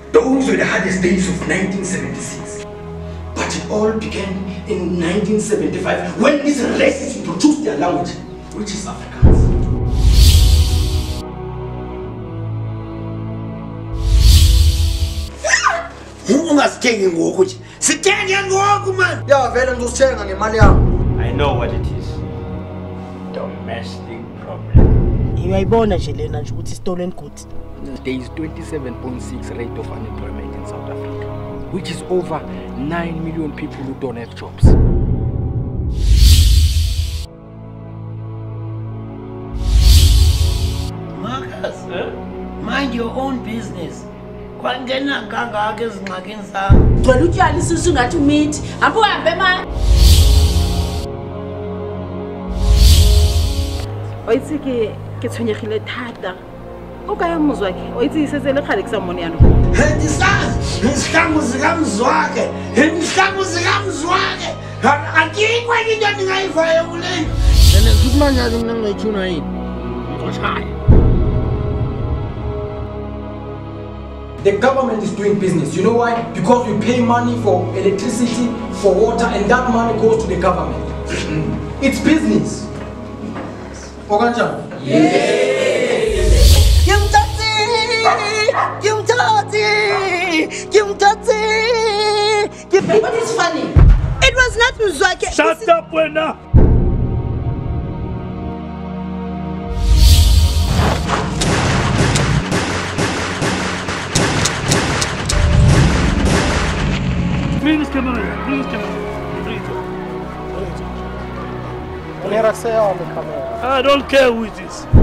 Those were the hardest days of 1976. But it all began in 1975 when these races introduced their language, which is Afrikaans. I know what it is. Domestic problem. You are born in Jelena, which is stolen goods. There is 27.6 rate of unemployment in South Africa, which is over 9 million people who don't have jobs. Marcus, mind your own business. Kwangena kangaka ezingxakini zakho. Gcwele utshali isusu ngathi umithi. Apho uhambe ma. Oitse ke tshwenyegile thata. O ka ya mozwake, oitse isetsele khale ke sa mone yana. Ndisazi, isihlangu sikamzwake. Isihlangu sikamzwake. Akikho into ndingayivayo kuleyo. Nene sikumanyala mina ngayithuna yini? Ngoshaya. The government is doing business. You know why? Because we pay money for electricity, for water, and that money goes to the government. It's business. Oganja? What is funny? It was not Mzwake. Shut up, Wena! Please come on, please come on. I don't care who it is.